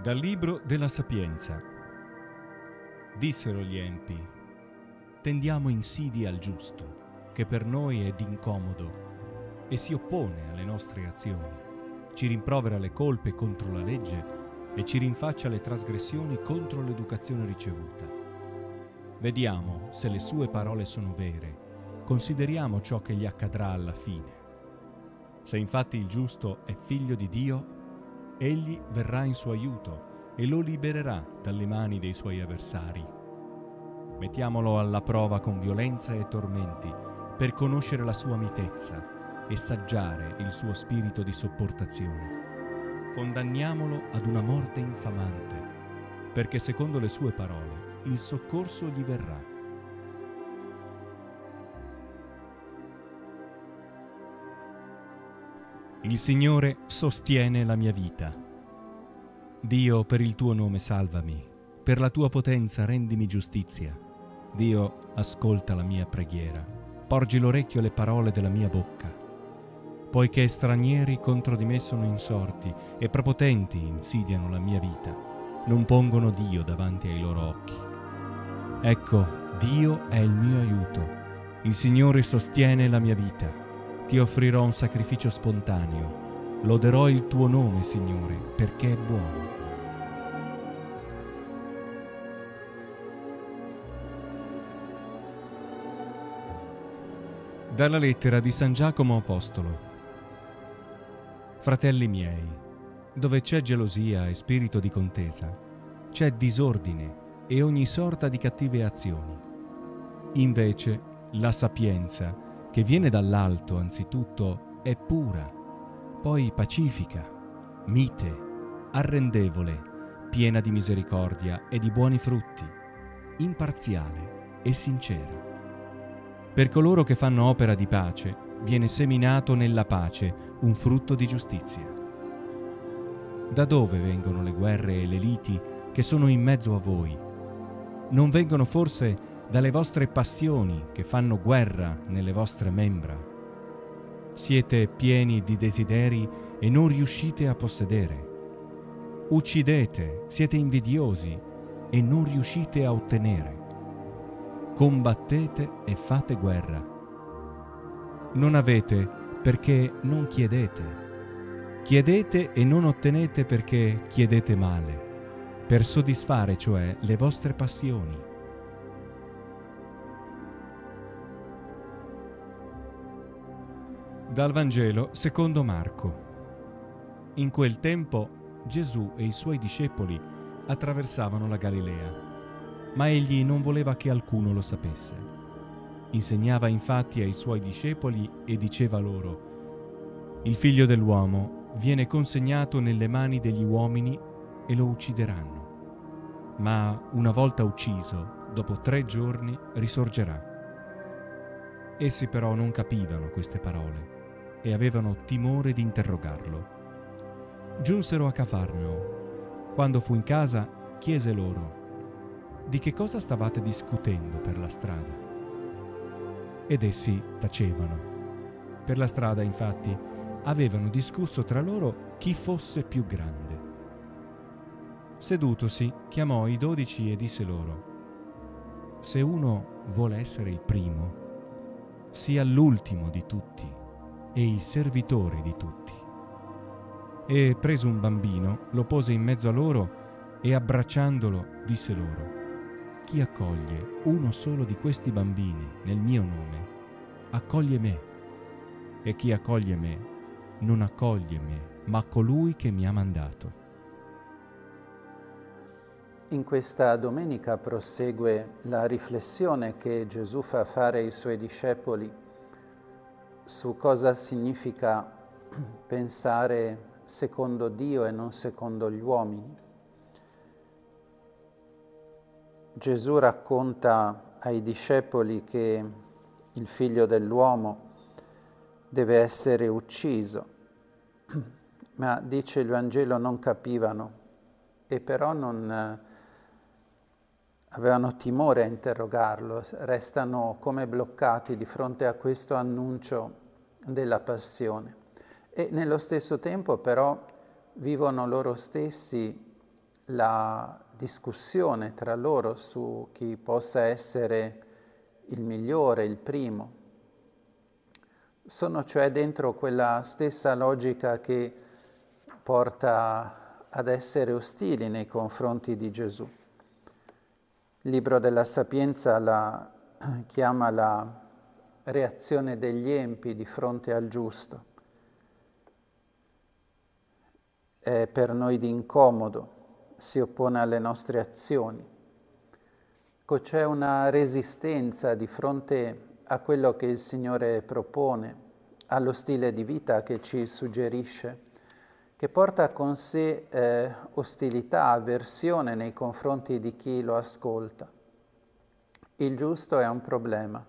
Dal libro della Sapienza. Dissero gli empi: tendiamo insidie al giusto, che per noi è d'incomodo e si oppone alle nostre azioni, ci rimprovera le colpe contro la legge e ci rinfaccia le trasgressioni contro l'educazione ricevuta. Vediamo se le sue parole sono vere, consideriamo ciò che gli accadrà alla fine. Se infatti il giusto è figlio di Dio, egli verrà in suo aiuto e lo libererà dalle mani dei suoi avversari. Mettiamolo alla prova con violenza e tormenti, per conoscere la sua mitezza e saggiare il suo spirito di sopportazione. Condanniamolo ad una morte infamante, perché secondo le sue parole il soccorso gli verrà. Il Signore sostiene la mia vita. Dio, per il tuo nome salvami, per la tua potenza rendimi giustizia. Dio, ascolta la mia preghiera, porgi l'orecchio alle parole della mia bocca. Poiché stranieri contro di me sono insorti e prepotenti insidiano la mia vita, non pongono Dio davanti ai loro occhi. Ecco, Dio è il mio aiuto, il Signore sostiene la mia vita. Ti offrirò un sacrificio spontaneo, loderò il tuo nome, Signore, perché è buono. Dalla lettera di San Giacomo Apostolo. Fratelli miei, dove c'è gelosia e spirito di contesa, c'è disordine e ogni sorta di cattive azioni. Invece, la sapienza, che viene dall'alto anzitutto, è pura, poi pacifica, mite, arrendevole, piena di misericordia e di buoni frutti, imparziale e sincera. Per coloro che fanno opera di pace, viene seminato nella pace un frutto di giustizia. Da dove vengono le guerre e le liti che sono in mezzo a voi? Non vengono forse dalle vostre passioni che fanno guerra nelle vostre membra? Siete pieni di desideri e non riuscite a possedere. Uccidete, siete invidiosi e non riuscite a ottenere. Combattete e fate guerra. Non avete perché non chiedete. Chiedete e non ottenete perché chiedete male, per soddisfare cioè le vostre passioni. Dal Vangelo secondo Marco. In quel tempo Gesù e i suoi discepoli attraversavano la Galilea, ma egli non voleva che alcuno lo sapesse. Insegnava infatti ai suoi discepoli e diceva loro: il figlio dell'uomo viene consegnato nelle mani degli uomini e lo uccideranno, ma una volta ucciso, dopo 3 giorni risorgerà. Essi però non capivano queste parole e avevano timore di interrogarlo. Giunsero a Cafarnao. Quando fu in casa, chiese loro: di che cosa stavate discutendo per la strada? Ed essi tacevano. Per la strada, infatti, avevano discusso tra loro chi fosse più grande. Sedutosi, chiamò i 12 e disse loro: se uno vuole essere il primo, sia l'ultimo di tutti e il servitore di tutti. E preso un bambino, lo pose in mezzo a loro e abbracciandolo disse loro: chi accoglie uno solo di questi bambini nel mio nome, accoglie me, e chi accoglie me, non accoglie me, ma colui che mi ha mandato. In questa domenica prosegue la riflessione che Gesù fa fare ai suoi discepoli su cosa significa pensare secondo Dio e non secondo gli uomini. Gesù racconta ai discepoli che il figlio dell'uomo deve essere ucciso, ma dice il Vangelo non capivano e però non avevano timore a interrogarlo, restano come bloccati di fronte a questo annuncio della passione. E nello stesso tempo però vivono loro stessi la discussione tra loro su chi possa essere il migliore, il primo. Sono cioè dentro quella stessa logica che porta ad essere ostili nei confronti di Gesù. Il libro della Sapienza la chiama la reazione degli empi di fronte al giusto. È per noi di incomodo, si oppone alle nostre azioni. Ecco, c'è una resistenza di fronte a quello che il Signore propone, allo stile di vita che ci suggerisce, che porta con sé ostilità, avversione nei confronti di chi lo ascolta. Il giusto è un problema.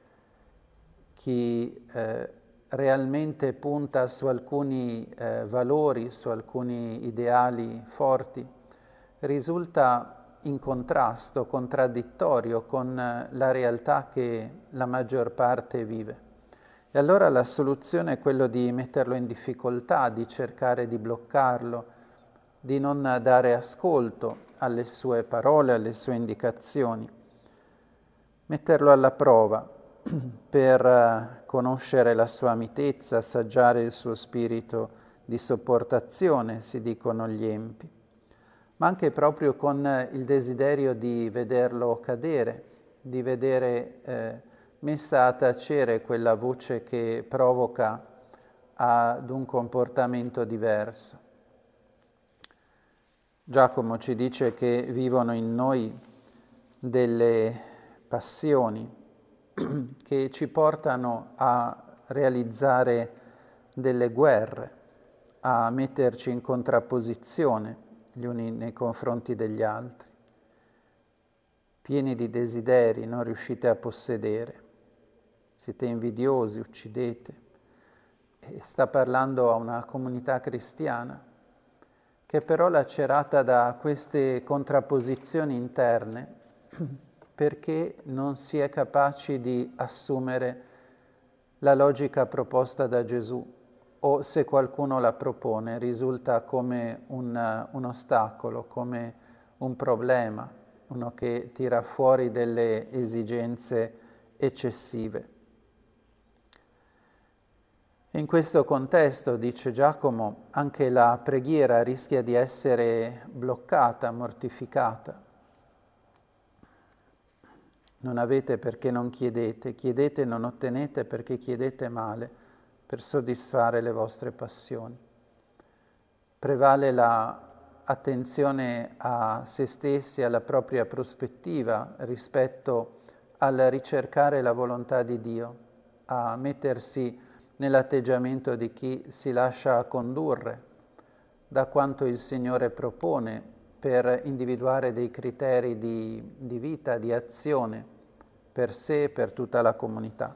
Chi realmente punta su alcuni valori, su alcuni ideali forti, risulta in contrasto, contraddittorio con la realtà che la maggior parte vive. E allora la soluzione è quella di metterlo in difficoltà, di cercare di bloccarlo, di non dare ascolto alle sue parole, alle sue indicazioni, metterlo alla prova per conoscere la sua mitezza, assaggiare il suo spirito di sopportazione, si dicono gli empi, ma anche proprio con il desiderio di vederlo cadere, di vedere messa a tacere quella voce che provoca ad un comportamento diverso. Giacomo ci dice che vivono in noi delle passioni che ci portano a realizzare delle guerre, a metterci in contrapposizione gli uni nei confronti degli altri. Pieni di desideri, non riuscite a possedere, siete invidiosi, uccidete. E sta parlando a una comunità cristiana che è però lacerata da queste contrapposizioni interne perché non si è capaci di assumere la logica proposta da Gesù, o se qualcuno la propone risulta come un ostacolo, come un problema, uno che tira fuori delle esigenze eccessive. In questo contesto, dice Giacomo, anche la preghiera rischia di essere bloccata, mortificata. Non avete perché non chiedete, chiedete e non ottenete perché chiedete male, per soddisfare le vostre passioni. Prevale l'attenzione a se stessi, alla propria prospettiva rispetto al ricercare la volontà di Dio, a mettersi nell'atteggiamento di chi si lascia condurre da quanto il Signore propone per individuare dei criteri di vita, di azione per sé e per tutta la comunità.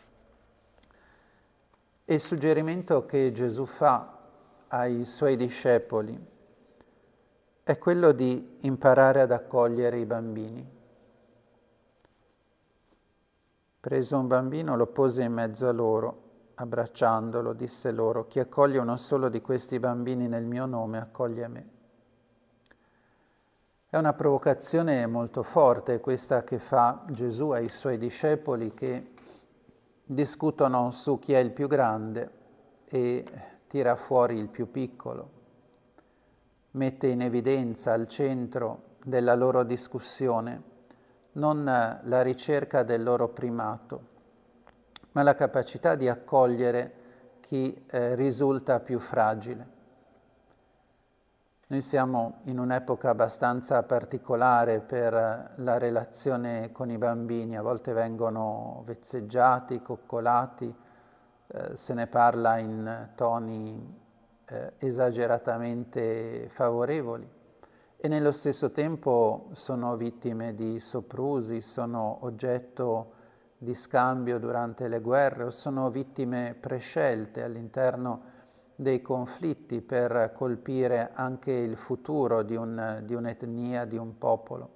E il suggerimento che Gesù fa ai suoi discepoli è quello di imparare ad accogliere i bambini. Preso un bambino, lo pose in mezzo a loro, abbracciandolo, disse loro: chi accoglie uno solo di questi bambini nel mio nome, accoglie me. È una provocazione molto forte questa che fa Gesù ai suoi discepoli, che discutono su chi è il più grande e tira fuori il più piccolo. Mette in evidenza al centro della loro discussione non la ricerca del loro primato, ma la capacità di accogliere chi risulta più fragile. Noi siamo in un'epoca abbastanza particolare per la relazione con i bambini, a volte vengono vezzeggiati, coccolati, se ne parla in toni esageratamente favorevoli e nello stesso tempo sono vittime di soprusi, sono oggetto di scambio durante le guerre o sono vittime prescelte all'interno dei conflitti per colpire anche il futuro di un'etnia, di un popolo.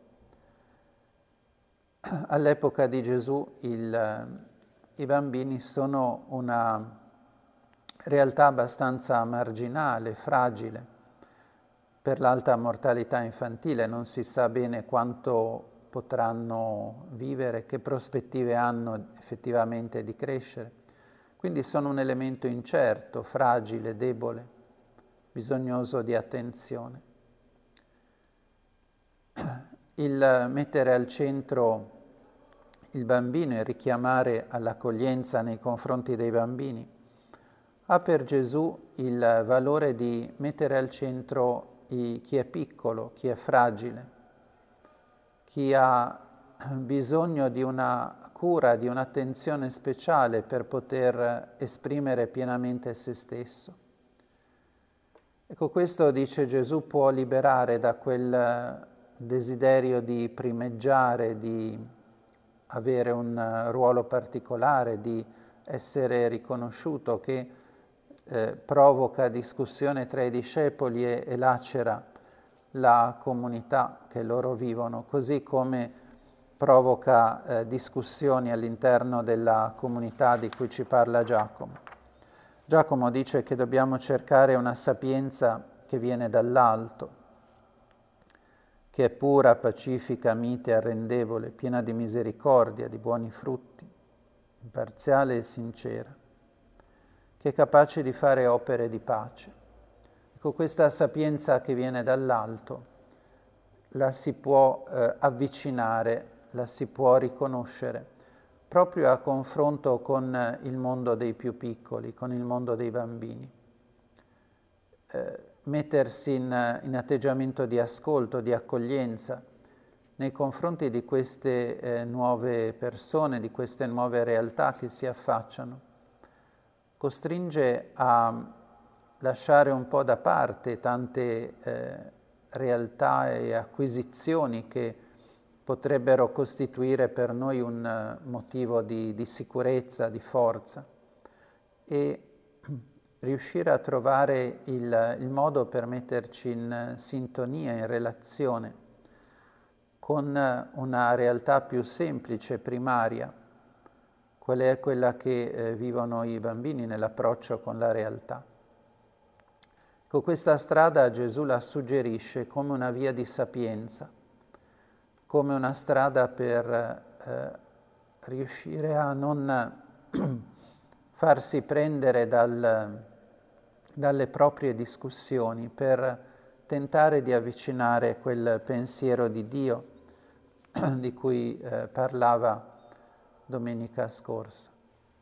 All'epoca di Gesù i bambini sono una realtà abbastanza marginale, fragile, per l'alta mortalità infantile, non si sa bene quanto potranno vivere, che prospettive hanno effettivamente di crescere. Quindi sono un elemento incerto, fragile, debole, bisognoso di attenzione. Il mettere al centro il bambino e richiamare all'accoglienza nei confronti dei bambini ha per Gesù il valore di mettere al centro chi è piccolo, chi è fragile, chi ha bisogno di una cura, di un'attenzione speciale per poter esprimere pienamente se stesso. Ecco, questo, dice Gesù, può liberare da quel desiderio di primeggiare, di avere un ruolo particolare, di essere riconosciuto, che provoca discussione tra i discepoli e lacera la comunità che loro vivono, così come provoca discussioni all'interno della comunità di cui ci parla Giacomo. Giacomo dice che dobbiamo cercare una sapienza che viene dall'alto, che è pura, pacifica, mite, arrendevole, piena di misericordia, di buoni frutti, imparziale e sincera, che è capace di fare opere di pace. Ecco, questa sapienza che viene dall'alto la si può avvicinare, la si può riconoscere, proprio a confronto con il mondo dei più piccoli, con il mondo dei bambini. Mettersi in atteggiamento di ascolto, di accoglienza nei confronti di queste nuove persone, di queste nuove realtà che si affacciano, costringe a lasciare un po' da parte tante realtà e acquisizioni che potrebbero costituire per noi un motivo di sicurezza, di forza, e riuscire a trovare il modo per metterci in sintonia, in relazione con una realtà più semplice, primaria, qual è quella che vivono i bambini nell'approccio con la realtà. Ecco, questa strada Gesù la suggerisce come una via di sapienza, come una strada per riuscire a non farsi prendere dalle proprie discussioni, per tentare di avvicinare quel pensiero di Dio di cui parlava domenica scorsa.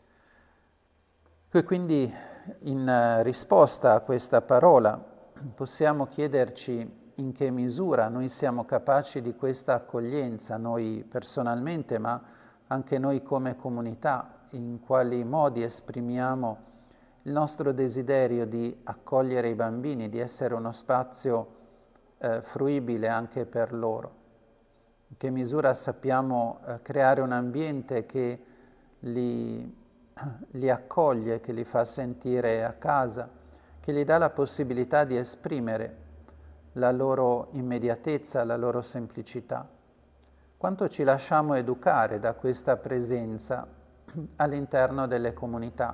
E quindi in risposta a questa parola possiamo chiederci in che misura noi siamo capaci di questa accoglienza, noi personalmente, ma anche noi come comunità, in quali modi esprimiamo il nostro desiderio di accogliere i bambini, di essere uno spazio fruibile anche per loro. In che misura sappiamo creare un ambiente che li accoglie, che li fa sentire a casa, che gli dà la possibilità di esprimere la loro immediatezza, la loro semplicità. Quanto ci lasciamo educare da questa presenza all'interno delle comunità.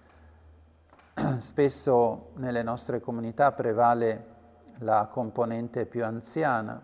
Spesso nelle nostre comunità prevale la componente più anziana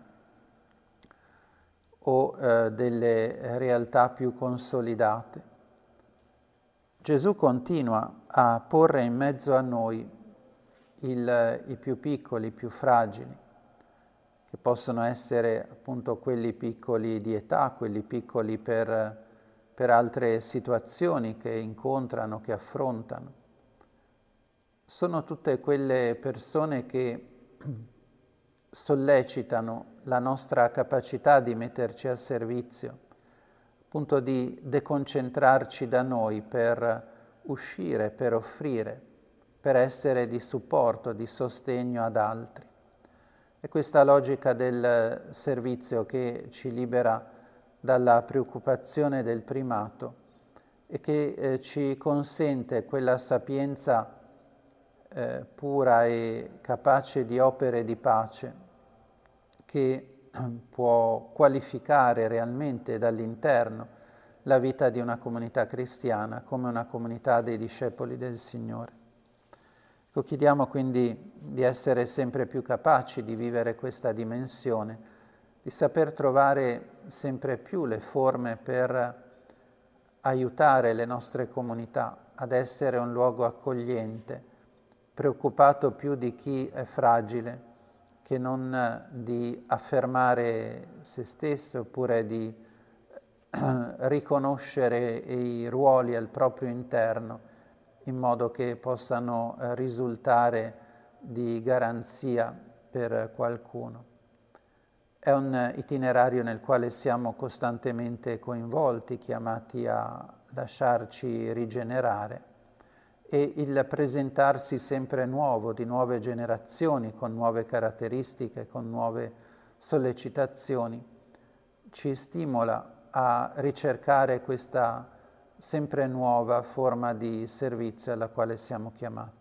o delle realtà più consolidate. Gesù continua a porre in mezzo a noi i più piccoli, i più fragili, che possono essere appunto quelli piccoli di età, quelli piccoli per altre situazioni che incontrano, che affrontano. Sono tutte quelle persone che sollecitano la nostra capacità di metterci al servizio, appunto di deconcentrarci da noi per uscire, per offrire, per essere di supporto, di sostegno ad altri. È questa logica del servizio che ci libera dalla preoccupazione del primato e che ci consente quella sapienza pura e capace di opere di pace che può qualificare realmente dall'interno la vita di una comunità cristiana come una comunità dei discepoli del Signore. Chiediamo quindi di essere sempre più capaci di vivere questa dimensione, di saper trovare sempre più le forme per aiutare le nostre comunità ad essere un luogo accogliente, preoccupato più di chi è fragile che non di affermare se stesso oppure di riconoscere i ruoli al proprio interno in modo che possano risultare di garanzia per qualcuno. È un itinerario nel quale siamo costantemente coinvolti, chiamati a lasciarci rigenerare, e il presentarsi sempre nuovo, di nuove generazioni, con nuove caratteristiche, con nuove sollecitazioni, ci stimola a ricercare questa sempre nuova forma di servizio alla quale siamo chiamati.